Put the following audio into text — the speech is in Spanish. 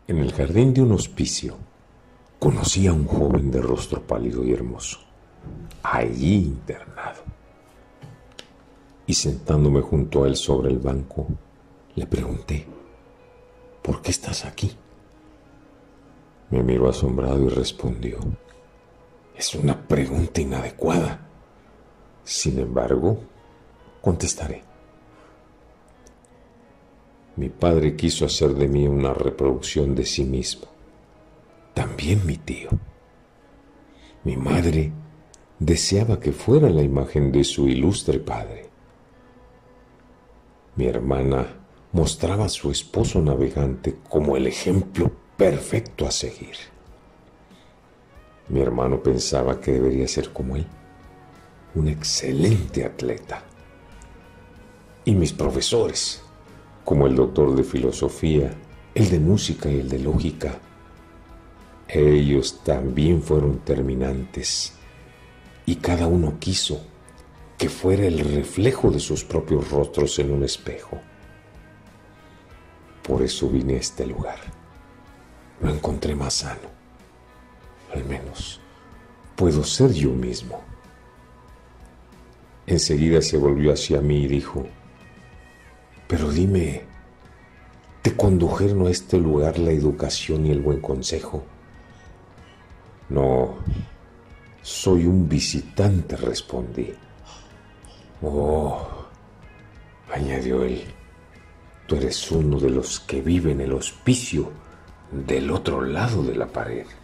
En el jardín de un hospicio conocí a un joven de rostro pálido y hermoso, allí internado. Y sentándome junto a él sobre el banco, le pregunté: ¿por qué estás aquí? Me miró asombrado y respondió: es una pregunta inadecuada. Sin embargo, contestaré. Mi padre quiso hacer de mí una reproducción de sí mismo. También mi tío. Mi madre deseaba que fuera la imagen de su ilustre padre. Mi hermana mostraba a su esposo navegante como el ejemplo perfecto a seguir. Mi hermano pensaba que debería ser como él, un excelente atleta. Y mis profesores, como el doctor de filosofía, el de música y el de lógica, ellos también fueron terminantes, y cada uno quiso que fuera el reflejo de sus propios rostros en un espejo. Por eso vine a este lugar. Lo encontré más sano. Al menos puedo ser yo mismo. Enseguida se volvió hacia mí y dijo: pero dime, ¿te condujeron a este lugar la educación y el buen consejo? No, soy un visitante, respondí. Oh, añadió él, tú eres uno de los que vive en el hospicio del otro lado de la pared.